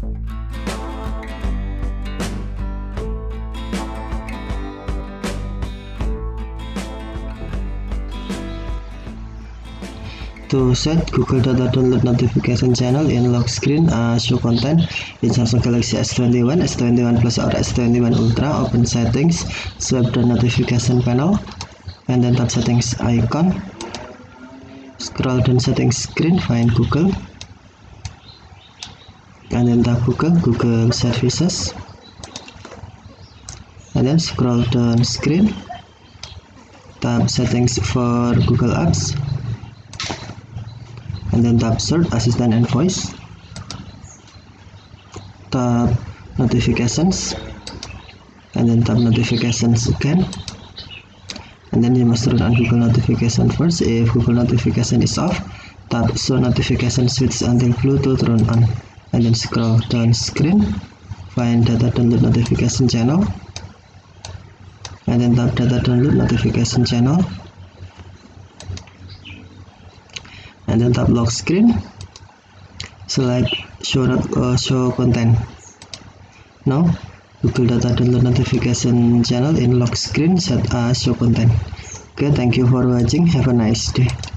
To set Google Data Download Notification Channel in lock screen, show content in Samsung Galaxy S21, S21 Plus or S21 Ultra, open settings, swipe the notification panel, and then tap settings icon, scroll down settings screen, find Google, and then tap Google Services, and then scroll down screen, tap settings for Google Apps, and then tap search assistant and voice, tap notifications, and then tap notifications again, and then you must turn on Google notification first. If Google notification is off, tap show notification switch until blue to turn on, and then scroll down screen, find data download notification channel, and then tap data download notification channel, and then tap lock screen, select show content. Now Google Data Download Notification Channel in lock screen set as show content. Okay, thank you for watching. Have a nice day.